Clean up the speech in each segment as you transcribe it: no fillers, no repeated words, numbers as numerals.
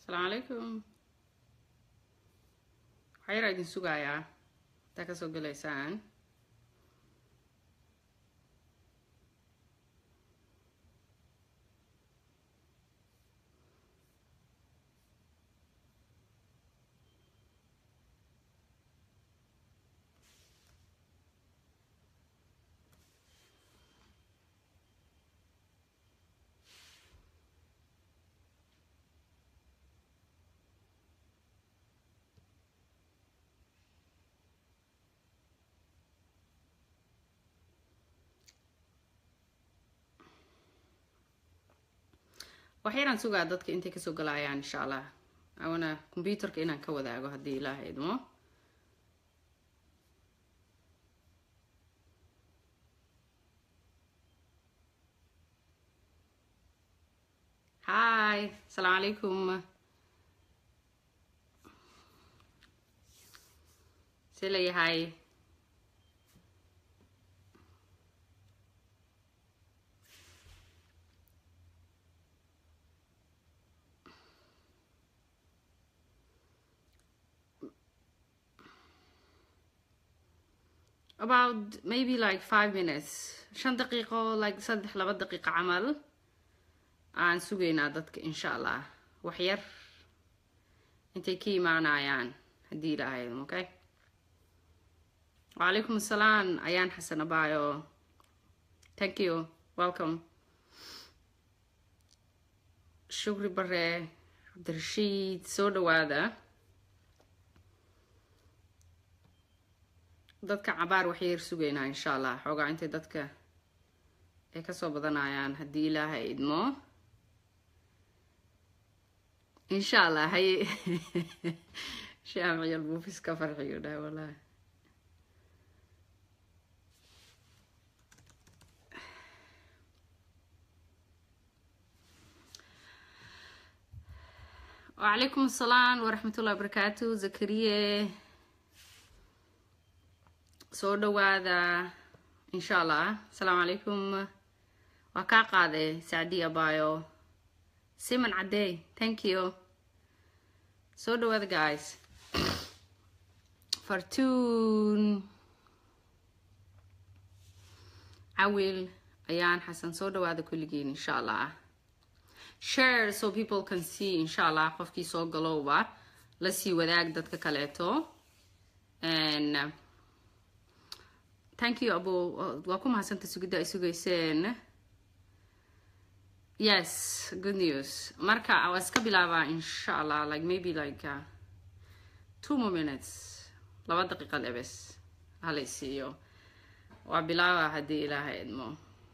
السلام عليكم. خير عيدين سوقايا تاكسو قليسان. وحيران سوقا دادك انتي كسو قلايان ان شاء الله. اوانا كمبيوترك انان كوداغو هدي الهي دمو. هاي السلام عليكم. سيلي هاي. About maybe like 5 minutes. 5 دقيقة like 3 دقيقة عمل. aan sugaynaa dadka insha allah wax yar intay ka imaanayaan haddii ilaahay okay. وعليكم السلام ayaan xasan abayo. Thank you, welcome. shukri bare abdirashiid soo dhawaada. dadka cabaar wax yar sugaynaa insha allah xoogaa intay dadka ay kasoo badanayaan haddii ilaahay idmo إن شاء الله. هي شامعي البوفيس كفرحي ده والله. وعليكم السلام ورحمة الله وبركاته. زكريا سودا وهذا إن شاء الله. السلام عليكم. وكاقاده سعدية بايو. Simon Ade, thank you. So do other guys. Fortune. I will. Ayan Hassan. So do other kulligin, inshallah. Share so people can see, inshallah. Qofki so galoba. Let's see wadaag dadka kaleeto. And thank you, Abu. Wakum Hassan tasugida isugaysen. Yes, good news. Marka, I was kabilava inshallah, like maybe like 2 more minutes. 2 دقيقة لبس. هلا see you. وبلava هدي إلى هيدمو.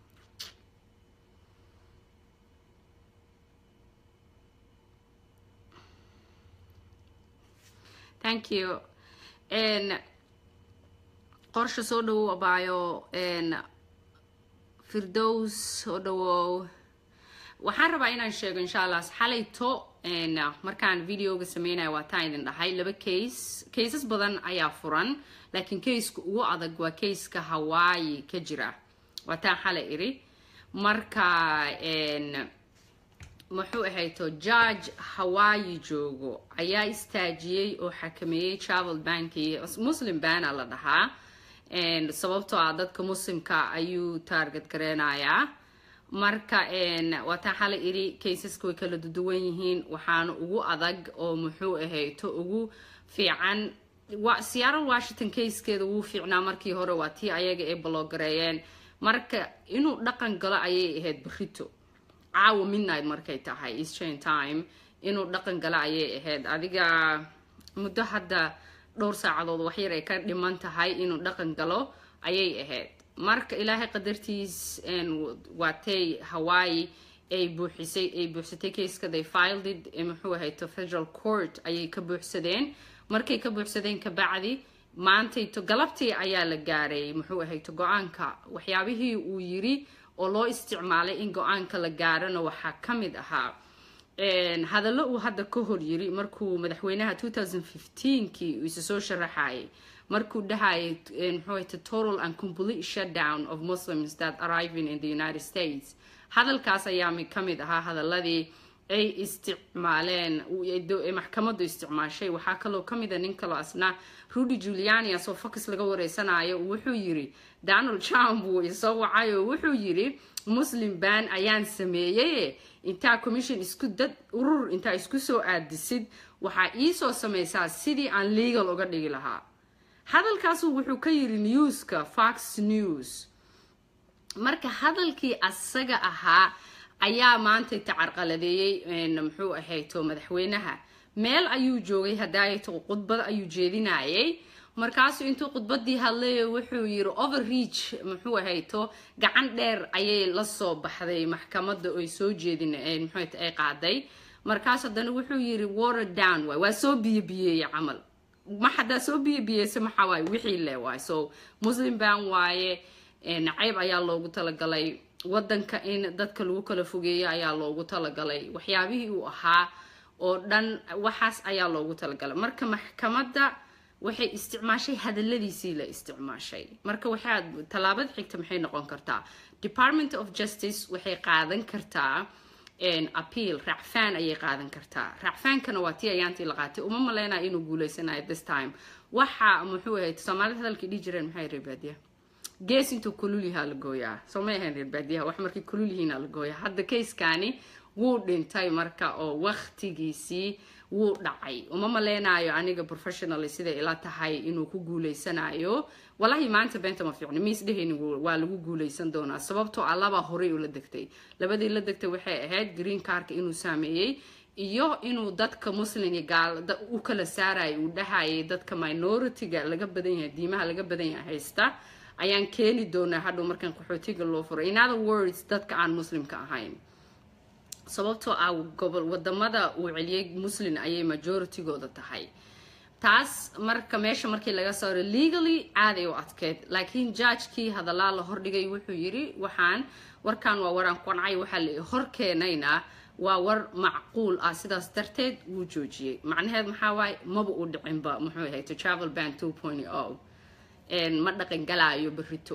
Thank you. And قرش صدو أبايو and Firdaus صدو. waxaan rabaa inaan sheego insha Allah xalayto markaan videoga sameynay waa taan idin dhahay 2 cases badan ayaa furan laakiin case-ka ugu adag waa case-ka Hawaii ka jira waa taan xalay iri marka muxuu ahayto judge Hawaii joogo ayaa istaajiyay oo xakameeyay travel banki Muslim ban la dhahaa sababtoo ah dadka muslimka ayuu target gareenayaa marka wata xalay iri cases way kala duwan yihiin waxaana ugu adag oo muxuu ahayto ugu fiican Seattle Washington case-keeda uu fiicnaa markii hore waa tii ayaga ay bloggareeyeen marka inuu dhaqan galo ayay ahayd barito caawa midnight markay tahay Eastern time inuu dhaqan galo ayay ahayd adiga muddo hadda dhowr saacadood wax yar ay ka dhiman tahay inuu dhaqan galo ayay ahayd marka ilaahay qadartiis waatay Hawaii ay buuxsatay case-ka they filed it muxuu ahayto federal court ayay ka buuxsadeen markay ka buuxsadeen ka bacdi maantay to galabtii ayaa la gaaray muxuu ahayto go'aanka waxyaabihii uu yiri oo loo isticmaalay in go'aanka la gaarana waxa kamid ahaa hadallo uu hadda ka hor yiri markuu madaxweynaha 2015kii uu soo sharaxay markuu dhahay total and complete shutdown of Muslims that arriving in the United States hadalkaas ayaa kamid ahaa hadaladii ay isticmaaleen maxkamaddu isticmaashay waxaa kaloo ka mid ah nin kaloo asna Rudy Giuliani asoo focus laga wareysanayo wuxuu yiri Donald Trump uu isoo wacay oo wuxuu yiri Muslim ban ayaan sameeyay inta commission isku dad urur inta isku soo aadisid waxa ii soo sameeysaa sidii aan legal uga dhigi lahaa hadalkaas wuxuu ka yiri newska Fox News marka hadalkii asaga ahaa ayaa maanta tacarqaladeeyay muxuu ahayto madaxweynaha meel ayuu joogay hadaayato khudbad ayuu jeedinayay markaas intuu khudbadii hadlay wuxuu yiri overreach muxuu ahayto gacan dheer ayay la soo baxday maxkamadda oo soo jeedinay muxuu ay qaaday markaas hadana wuxuu yiri water down waa soo biyay camal ma xada soo biyay samaxa way wixii leeyahay so Muslim ban waaye nacayb ayaa loogu talagalay wadanka in dadka lagu kala fogeeyo ayaa loogu talagalay waxyaabihii uu ahaa oo dhan waxaas ayaa loogu talagalay marka maxkamadda waxay isticmaashay hadaladiisii la isticmaashay marka waxaa talaabad xigta maxay noqon kartaa Department of Justice waxay qaadan kartaa appeal racfaan ayay qaadan kartaa racfaankana waa tii ayaantii la qaatay uma maleynaa inuu guuleysanayo this time waxa muxuu ahayd Soomaalida hadalkii dhigi jireen maxay reebadiya gees intuu kululiha la gooyaa Soomaaliya reebadiya wax markii kululihiina la gooyaa hadda case-kaani wuu dhintay marka oo waqtigiisii wuu dhacay uma maleenaayo aniga professionally sida ila tahay inuu ku guuleysanayo wallahi maanta beenta ma fiicno miis dheheen waa lagu guuleysan doonaa sababtoo alaba hore u la degtay labadii la degtay waxay ahayd green card inuu saameeyay iyo inuu dadka muslim iyo gaal u kala saaray uu dhahay dadka minority-ga laga badan yahay diimaha laga badan yahay haysta ayaan keeni doonaa hadhow markan qaxootiga loo furo in other words dadka aan muslimka ahayn sababtoo ah gobol wadamada uu celiyay muslim ayay majority-gooda tahay taas marka meesha markii laga saaray legally aaday u adkeed laakiin judge-kii hadalaa la hordhigay wuxuu yiri waxaan warkan waa waran qancay waxa la hor keenayna waa war macquul ah sidaas darteed wuu joojiyay macnaheedu maxaa waay maba u dhicinba muxuu yahay travel ban 2.0 ma dhaqan galaayo barito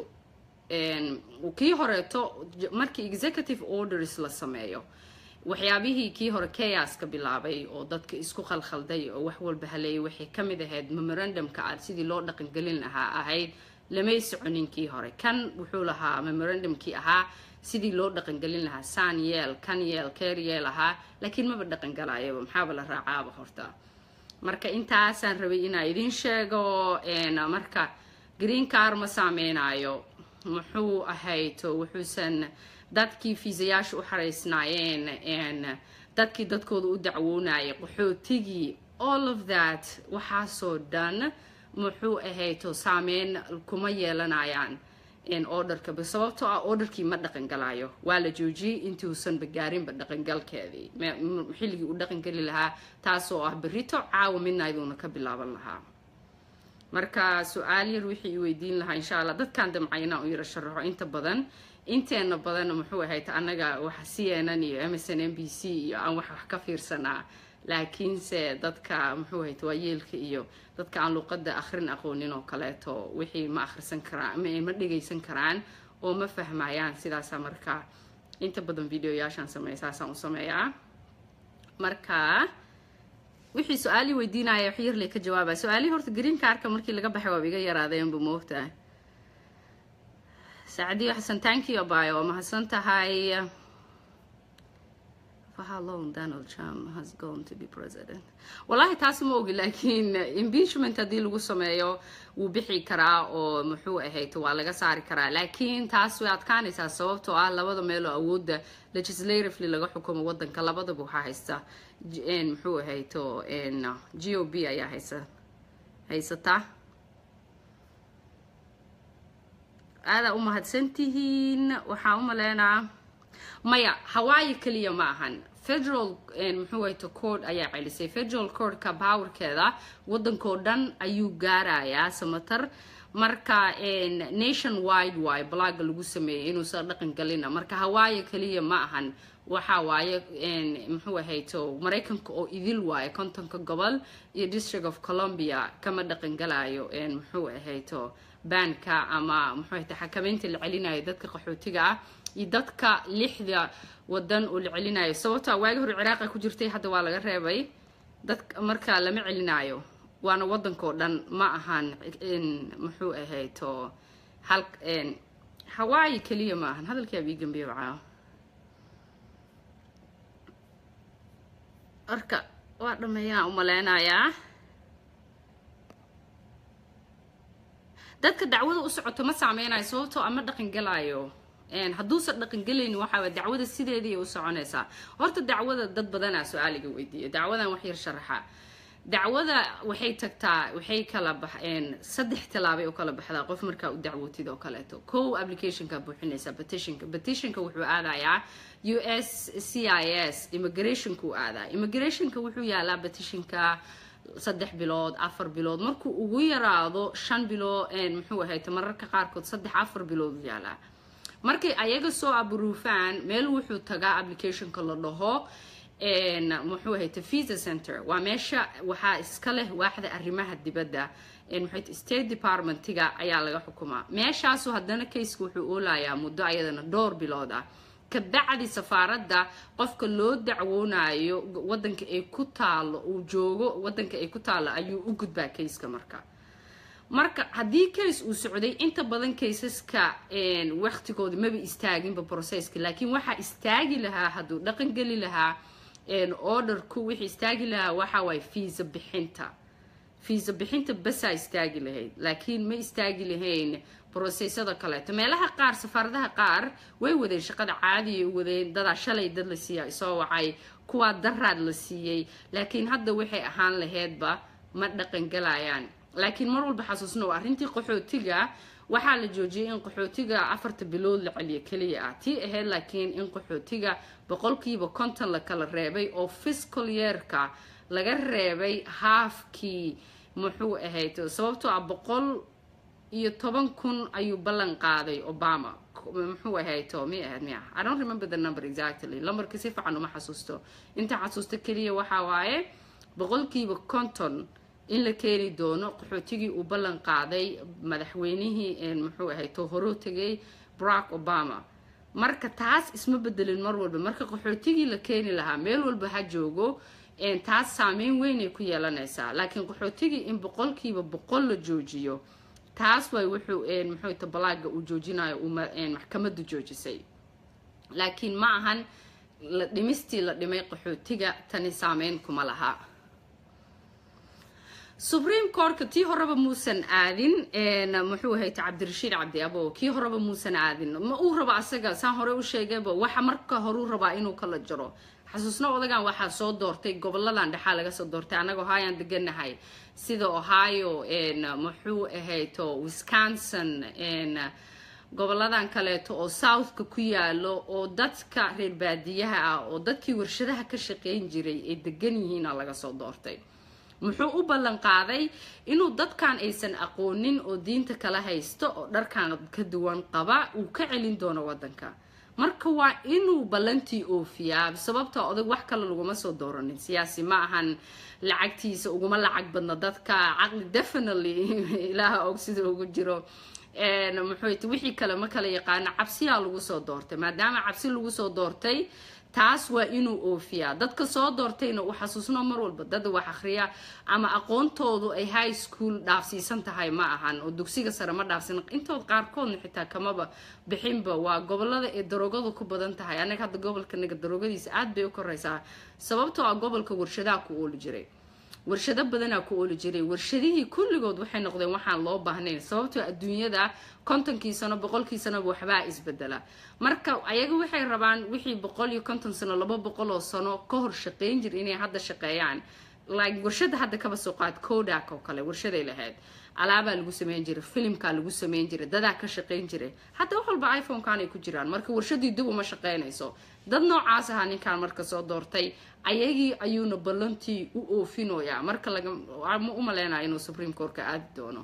kii horeeto markii executive orders la sameeyo waxyaabihii kii hore chaos ka bilaabay oo dadka isku khalkhalday oo wax walba haleeyay waxay kamid ahayd memorandum-ka sidii loo dhaqan galin lahaa ahayd lamay soconin kii hore kan wuxuu lahaa memorandum-kii ahaa sidii loo dhaqan galin lahaa san yeel kan yeel keer yeel ahaa laakiin maba dhaqan galaayo maxaaba la raacaaba horta marka intaasaan rabay inaan idin sheego marka green card ma saameynayo muxuu ahayto wuxuusan dadkii fiisayaasha u xareysnaayeen dadkii dadkooda u dacwoonayay qaxootigii all of that waxaasoo dhan muxuu ahayto saameyn kuma yeelanayaan orderka sababtoo ah orderkii ma dhaqan galaayo waa la joojiyay intuusan bagaarinba dhaqangalkeedii xilligii u dhaqan gali lahaa taasoo ah berito caawa midnayduna ka bilaaban lahaa marka su'aal yar wixii weydiin lahaa insha Allah dadkan damcayna u yara sharaxo inta badan inteena badan muxuu ahayd anaga waxa CNN iyo MSNBC iyo aan wax ka fiirsanaa laakiin se dadka muxuu ahayd waayeelka iyo dadka aan luqadda akhrin aqoonin oo kaleeto wixii ma akhrisan karaan ma dhageysan karaan oo ma fahmayaan sidaas marka inta badan videoyaashan sameeyaan u sameeyaa marka wixii su'aali weydiinaya wax yar leh ka jawaaba su'aali horta green card-ka markii laga baxay waa iga yaraadeen buu moogtaa Sacdi Hassan thank you abayo ma hasan tahay for how long Donald Trump has gone to be president wallahi taas ma ogi laakiin impeachment hadii lagu sameeyo wuu bixi karaa oo muxuu ahayto waa laga saari karaa laakiin taas way adkaanaysaa sababtoo ah labada meel oo awoodda legislatively laga xukumo wadanka labadaba waxa haysta muxuu ahayto GOP ayaa haysata aada u mahadsantihiin waxaa u maleynaa maya Hawaii kaliya ma ahan federal muxuu ahayto court ayaa celisay federal court-ka powerkeeda wadankoo dhan ayuu gaarayaa samatar marka nationwide way blog lagu sameeyay inuu soo dhaqan galina marka Hawaii kaliya ma ahan waxa waaye muxuu ahayto Mareykanka oo idil waaye kontonka gobol iyo District of Columbia kama dhaqan galaayo muxuu ahayto banka ama muxuu ahayto xakameynta la celinayo dadka qaxootiga ah dadka lixda wadan oo la celinayo sababtoo waagi hore Ciraaq ku jirtay hadda waa laga reebay dadka marka lama celinayo waana wadanko dhan ma ahan muxuu ahayd to hal Hawaii kaliya ma ahan hadalkii abi gambiyo waa arka waa dhameeyaan u maleenayaa dadka dacwada u socoto ma saameynayo sababtoo ama dhaqan galayo hadduusan dhaqan galaynin waxa dacwada sideedii u soconaysaa horta dacwada dad badan su'aaliga weydiiyo dacwadan wax yar sharaxa dacwada waxay tagtaa waxay kala baxeen saddex talaabay oo kala baxda qof marka u dacwootid oo kale to application ka buuxinaysa petitionka wuxuu aadayaa USCIS immigrationku aadaa immigrationka wuxuu yaalaa petitionka 3 bilood 4 bilood markuu ugu yaraado 5 bilood muxuu ahayd mararka qaar kood 3-4 bilood yaalaa markay ayaga soo abruufaan meel wuxuu tagaa applicationka la dhaho muxuu ahayd visa center waa meesha waxa iska leh waaxda arrimaha dibadda muxuu state departmentiga ayaa laga xukumaa meeshaas haddana case wuxuu oolayaa muddo ayadana door bilood ah kabacdi safaaradda qofka loo dacwoonayo wadanka ay ku taalo uu joogo wadanka ay ku taalo ayuu u gudbaa case-ka marka haddii case uu socday inta badan caseska waqtigooda maba istaaginba processka laakiin waxa istaagi lahaa hadduu dhaqan gali lahaa orderku wixii istaagi lahaa waxa way fiisa bixinta basa istaagi lahayd laakiin ma istaagi lahayn processada kale meelaha qaar safaaradaha qaar way wadeen shaqada caadi ay wadeen dad shalay dad la siiyay soo wacay kuwa daraad la siiyay laakiin hadda waxay ahaan lahaydba ma dhaqan galayaan laakiin mar walba xasuusno arrintii qaxootiga waxaa la joojiyay in qaxootiga 4 bilood la celiyo kaliya tii ahayd laakiin in qaxootiga 50% la kala reebay oo fiscal year-ka laga reebay halfkii muxuu ahayd sababtoo 110,000 ayuu ballan qaaday Obama muxuu ahayd I don't remember the number exactly lambarka si fiican uma xasuusto inta xasuusto kaliya waxa waaye 50% in la keeni doono qaxootigii uu ballan qaaday madaxweynihii muxuu ahayd hore tagay Barack Obama marka taas isma bedelin mar walba marka qaxootigii la keeni lahaa meel walba ha joogo taas saameyn weyn ay ku yeelanaysaa laakiin qaxootigii in 100% la joojiyo taas way wuxuu muxuu tabalaaga uu joojinayo maxkamaddu joojisay laakiin ma ahan la dhimistii la dhimay qaxootiga tani saameyn kuma laha Supreme Court tii horeba muusan aadin muxuu ahayd Cabdirashiid Cabdi Abo kii horeba muusan aadin ma uu raba asaga saan hore u sheegayba waxa marka hore uu raba inuu kala jaro xasuusna odagan waxa soo doortay goboladan dhaxa laga soo doortay anaga hayaan deganahay sida Ohio muxuu ahayd Wisconsin goboladan kaleeto oo South-ka ku yaalo oo dadka reer baadiyaha ah oo dadkii warshadaha ka shaqeyn jiray ee degan yihiin laga soo doortay muxuu u ballan qaaday inuu dadkan aysan aqoonin oo diinta kala haysto oo dharkan ka duwan qaba uu ka celin doono wadanka marka waa inuu ballantii oofiyaa sababtoo odag wax kale laguma soo dooranin siyaasi ma ahan lacagtiisa uguma lacag badna dadka aqli definitely ilaaha og sida ugu jiro muxuu wixii kale ma kala yaqaan cabsiya lagu soo doortay maadaama cabsi lagu soo doortay taas waa inuu oofiyaa dadka soo doortayna uu xasuusno mar walba dad wax akhriya ama aqoontoodu ay high school dhaafsiisan tahay ma ahan oo dugsiga sare ma dhaafsan intood qaarkoodna xitaa kamaba bixinba waa gobolada ee daroogadu ku badan tahay anaga hadda gobolkanaga daroogadiisa aad bay u koraysaa sababtoo ah gobolka warshadaha ku ooli jiray warshado badanaa ku ooli jiray warshadihii kulligood waxay noqdeen waxaan loo baahnayn sababtoo adduunyada 50 sano 100 sano waxba isbedela marka ayaga waxay rabaan wixii 150 sano 200 sano ka hor shaqeyn jir inay hadda shaqeeyaan like warshada hadda kaba soo qaad Kodak oo kale warshaday lahayd alaaba lagu sameyn jiray filmka lagu sameyn jiray dad ka shaqeyn jiray hadda wax walba iPhone kan ay ku jiraan marka warshadii dib uma shaqeynayso dad noocaas ah ninkan marka soo doortay ayagii ayuuna ballantii u oofinooya marka laga u maleenayo inuu Supreme Court ka aadi doono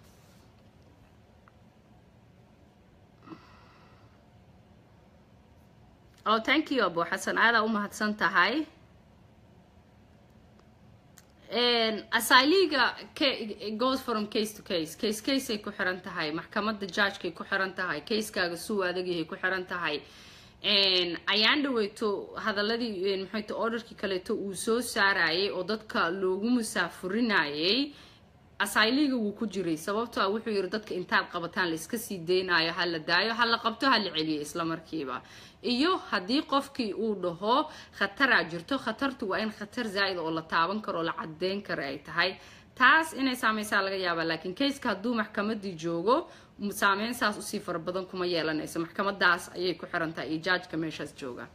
Oh, thank you Abu Hassan aada u mahadsan tahay asayliga goes from case to case ay ku xiran tahay maxkamadda judge-kay ku xiran tahay case-kaaga suu adagyahay ku xiran tahay ayaan dhaweyto hadaladii maxay orderkii kaleeto uu soo saarayay oo dadka loogu musaafurinayay asayliga wuu ku jiray sababtoo ah wuxuu yiri dadka intaad qabataan la iska sii deynayo hal la daayo hal la qabto hal la celiyo isla markiiba iyo haddii qofkii uu dhaho khatara jirto khatartu waa in khatar zaa'id oo la taaban karo oo la cadeyn karo ay tahay taas inay saameysaa laga yaabaa laakiin case-ka hadduu maxkamadii joogo saameyn saas usii fara badan kuma yeelanayso maxkamadaas ayay ku xiran tahay iyo judge-ka meeshaas jooga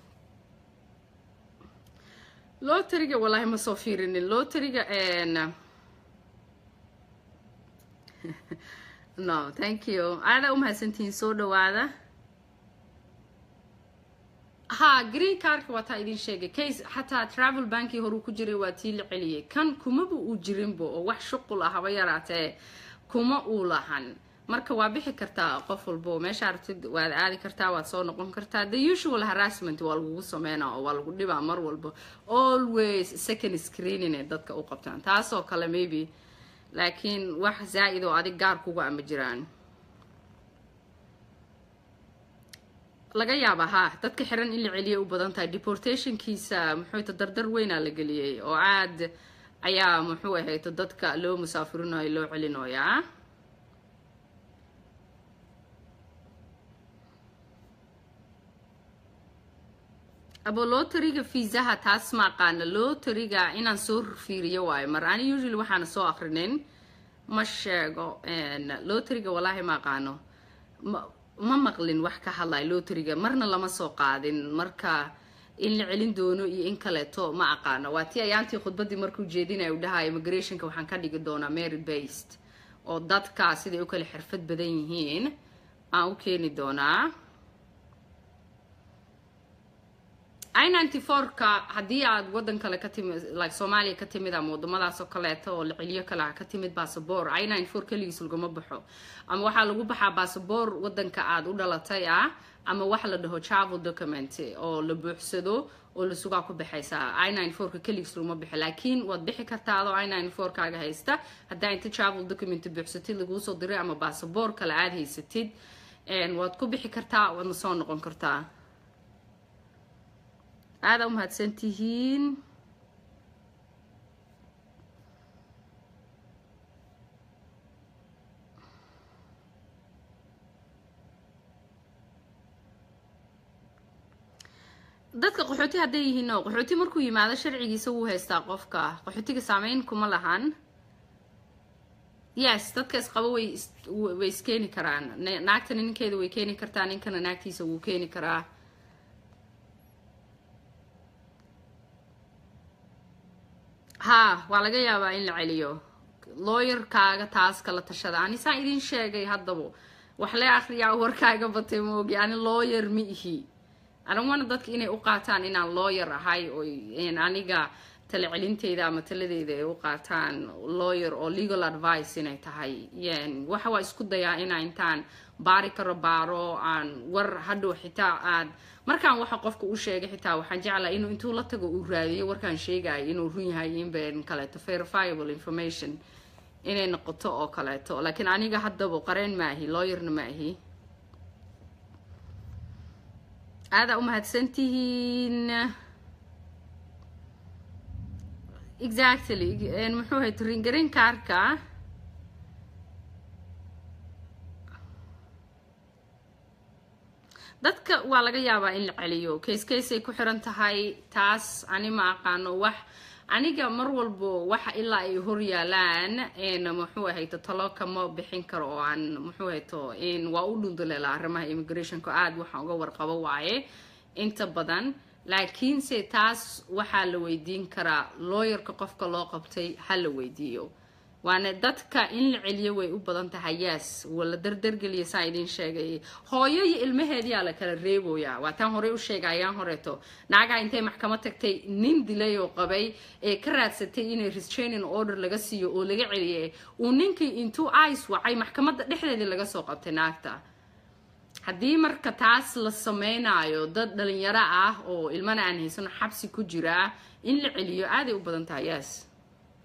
lotteriga wallahi ma soo fiirinin lotteriga no thank you aada u mahadsantihiin soo dhawaada ha green cardka waa taa idin sheegay case xataa travel banki horuu ku jiray waa tii la celiyay kan kumaba uu jirinba oo wax shuqul ah haba yaraatee kuma uu lahan marka waa bixi kartaa qof walbo meesha aragtid waad aadi kartaa waad soo noqon kartaa the usual harassment waa lagu sameynaa oo waa lagu dhibaa mar walba always second screening ee dadka u qabtaan taasoo kale maybe laakiin wax zaa'id oo adig gaar kuga ama jiraan laga yaabaa ha dadka xiran in la celiyo u badan tahay deportationkiisa muxuu dardar weynaa la geliyay oo aad ayaa muxuu ahayd dadka loo musaafirinayo loo celinayaa abo lotteriga fiisaha taas ma aqaana lotteriga inaan soo fiiriyo waayo mar ani usually waxaan soo akhrinin ma sheego lotteriga wallahi ma aqaano ma maqlin wax ka hadlay lotteriga marna lama soo qaadin marka in la celin doono iyo in kaleeto ma aqaano waa tii ayaantii khudbadii markuu jeedinay u dhahay immigrationka waxaan ka dhigi doonaa merit based oo dadka siday u kala xirfad badan yihiin aan u keeni doonaa I-94ka haddii aad wadan kale ka timid like Soomaaliya ka timid ama wadamadaas oo kaleeto oo la celiyo kale ka timid passport I-94 kaligiis laguma baxo ama waxaa lagu baxaa passport wadanka aad u dhalatay ama wax la dhaho travel document oo la buuxsado oo la sugaa ku baxaysa I-94ka kaligiis laguma baxo laakiin waad bixi kartaa adoo I-94kaaga haysta haddaa inta travel document buuxsatid laguu soo diray ama passport kale aad haysatid waad ku bixi kartaa waadna soo noqon kartaa aada u mahadsantihiin dadka qaxooti hadday yihiin oo qaxooti markuu yimaado sharcigiisa wuu haystaa qofka qaxootiga saameyn kuma lahan yes dadka isqabo way iskeeni karaan naagtana ninkeeda way keeni kartaa ninkana naagtiisa wuu keeni karaa ha waa laga yaabaa in la celiyo lawyerkaaga taas kala tashada ani saan idin sheegay haddaba wax lee akhriyaa warkaaga batay moogi ani lawyer ma ihi anawana dadka inay u qaataan inaan lawyer ahay oo aniga tala celinteyda ama taladeeda ay u qaataan lawyer oo legal advice inay tahay waxa waa isku dayaa inaa intaan baari karo baaro aan war hadhow xitaa aad markaan waxa qofka u sheegay xitaa waxaan jeclaa inuu intuu la tago uu raadiyo warkaan sheegayo inuu run yahay in been kaleeto verifiable information inay noqoto oo kaleeto laakiin aniga haddaba qareen maahi lawyerna maahi aada u mahadsantihiin exactly muxuu ahayd ringarin kaarka dadka waa laga yaabaa in la celiyo case ay ku xiran tahay taas ani ma aqaano wax aniga mar walbo waxa ilaa ay hor yaalaan muxuu ahayd talo kama bixin karo oo aan muxuu ahayd waa u dhunduleela arrimaha immigrationka aad waxaan uga warqabo waaye inta badan laakiin se taas waxaa la weydiin karaa lawyerka qofka loo qabtay ha la weydiiyo waana dadka in la celiyo way u badan tahay yes wala dardargeliya saa idin sheegay hooyo iyo ilmaheediyaa la kala reeboyaa waa taan horey u sheegayaan horeeto naagaa intay maxkamad tagtay nin dilay oo qabay ee ka raadsatay inay restraining order laga siiyo oo laga celiyay uu ninkii intuu ice wacay maxkamadda dhexdeedii laga soo qabtay naagta haddii marka taas la sameynayo dad dhalinyaro ah oo ilmana aan haysano xabsi ku jira in la celiyo aaday u badan tahay yes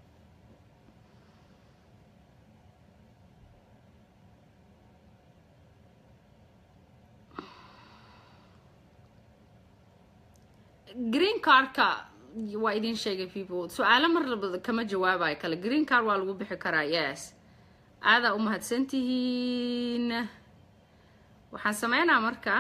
green cardka waa idin sheegay people su'aalo mar labada kama jawaabayo kale green card waa lagu bixi karaa yes aada u mahadsantihiin waxaan sameynaa marka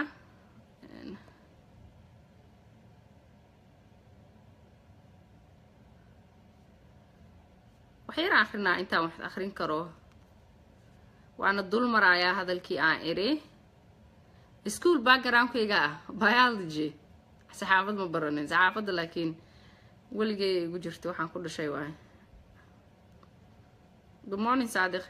waxaan akhrinaa intaan wax akhrin karo waana dul marayaa hadalkii aan iri school background-kayga ah biology saxaafad ma baranin saxaafadda laakiin weligay igu jirto waxaan ku dhashay waay good morning Sadiq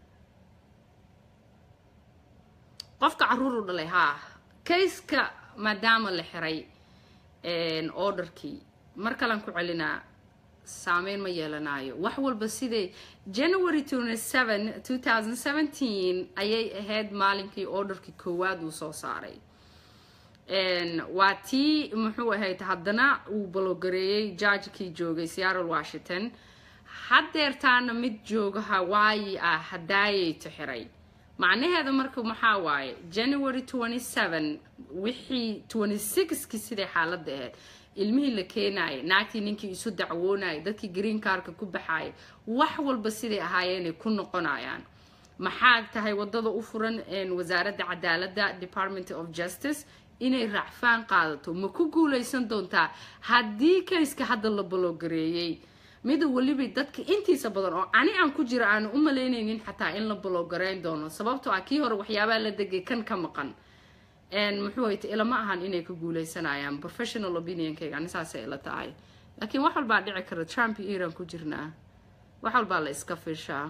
qofka caruur u dhalay haa kayska maadaama la xiray orderkii mar kalan ku celinaa saameyn ma yeelanayo wax walba sidee January 27 2017 ayay ahayd maalinkii orderkii koowaad uu soo saaray waa tii muxuu ahayd haddana uu balogareeyay judge-kii joogay Seattle Washington haddeertaana mid jooga Hawaii ah hadaayay xiray macnaheedu marka maxaa waaye January 27 wixii 26 sidii xaaladda ahayd ilmihii la keenay naagtii ninkii isu dacwoonay dadkii green cardka ku baxay wax walba sidii ahaayeen ku noqonayaan maxaa tahay wadada u furan wasaaradda cadaaladda Department of Justice inay raacfaan qaadato ma ku guuleysan doontaa haddii kayska hadda la balogareeyay mid waliba dadka intiisa badan oo ani aan ku jira aan u maleynaynin xataa in la balogareyn doono sababtoo ah kii hore waxyaabaa la degay kan ka maqan muxuu hayt ilama ahan inay ku guuleysanayaan professional opinion-kayga anisaas ay la tahay laakiin wax walba dhici kara Trump iyo Iran ku jirnaa wax walba la iska fiirshaa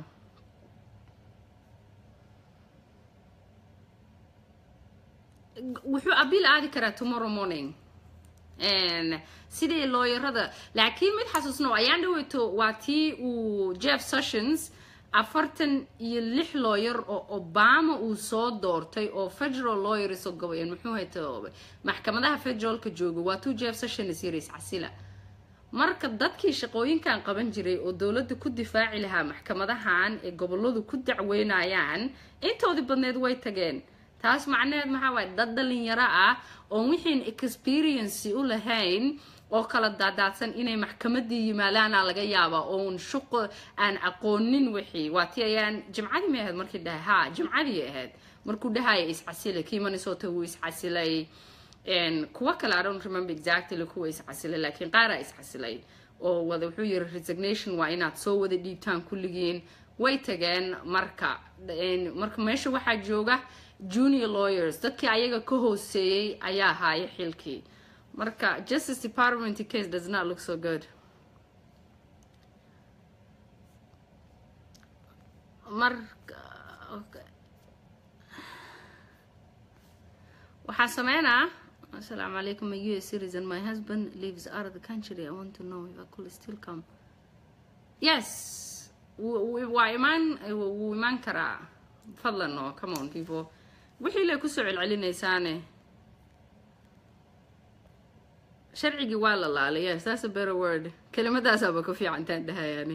wuxuu abil aadi karaa tomorrow morning sidii lawyerada laakiin mid xasuusno ayaan dhaweyto waa tii uu Jeff Sessions 46 lawyer oo Obama uu soo doortay oo federal lawyers oo gabayeen muxuu hayto maxkamadaha federalka jooga waa tuu Jeff Sessions yiri casila marka dadkii shaqooyinkan qaban jiray oo dawladda ku difaaci lahaa maxkamadahan ee goboladu ku dacweynayaan intoodii badneed way tageen taas macnaheed maxaa waay dad dhalinyaro ah oo wixii experience u lahayn oo kala daadadsan inay maxkamadii yimaadaan laga yaabo oo shaqo aan aqoonin wixii waatii ayaan jimcadii ma ahayd markii dhahay haa jimcadii ahayd markuu dhahay iscasilay kii Minnesota uu iscasilay kuwa kale I don't remember exactly kuwa iscasilay laakiin qaar iscasilay oo wada wuxuu yiri resignation waa inaad soo wada dhiibtaan kulligiin way tageen marka meesha waxa jooga junior lawyers dadkii ayaga ka hooseeyay ayaa haaya xilkii marka Justice Department case does not look so good marka okay waxaan sameynaa assalamu alaikum my US citizen my husband lives out of the country I want to know if I could still come yes waa imaan karaa fadlan no come on people wixii la ku soo celcelinaysaane sharcigii waa la laalay yes that's a better word kelimadaas aba ku fiican taan dhahayaani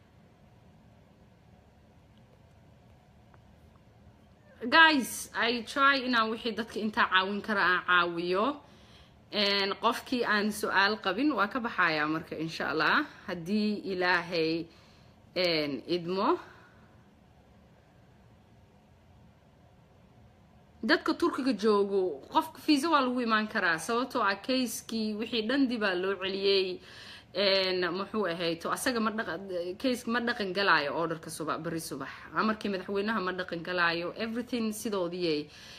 guys I try inaan wixii dadka inta caawin kara aan caawiyo qofkii aan su'aal qabin waa ka baxayaa marka insha Allah haddii ilaahay idmo dadka Turkiga joogo qofka fiisa waa lagu imaan karaa sababtoo ah case-kii wixii dhan dib loo celiyay muxuu ahayd asaga ma case ma dhaqan galaayo orderka subax bari subax amarkii madaxweynaha ma dhaqan galaayo everything sidoodii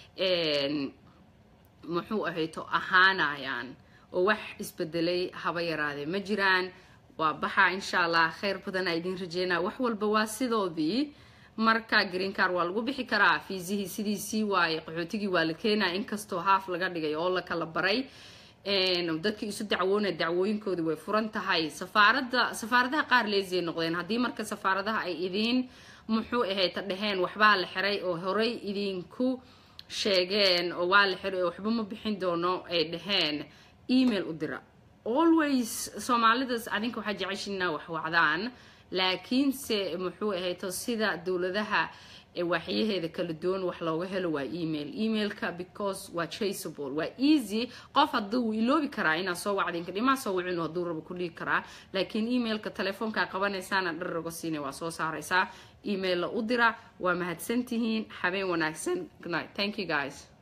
muxuu ahayd ahaanayaan oo wax isbedelay haba yaraade ma jiraan waa baxa insha Allah khayr badan ay idin rajeynaa wax walba waa sidoodii marka green card waa lagu bixi karaa fiisihii sidiisii waay qaxootigii waa la keenaa inkastoo half laga dhigay oo la kala baray dadkii isu dacwoonay dacwooyinkoodii way furan tahay safaaradaha qaar leesay noqdeen haddii marka safaaradaha ay idin muxuu ahayd dhaheen waxbaa la xiray oo horay idinku sheegeen oo waa la xiray oo waxba ma bixin doono ay dhaheen email u dira always Soomaalidaas adinka waxa jeceshiina wax wacdaan laakiin se muxuu ahayd sida dawladaha waxyaheeda kala duwan wax looga helo waa emailka because waa traceable waa easy qof hadduu iloobi karaa inaa soo wacdin kadhimaa soo wicin hadduu rabo ku dhigi karaa laakiin emailka telefoonka qabanaysaana dharrago siinay waa soo saaraysaa email la u dira waa mahadsantihiin habeen wanaagsan good night thank you guys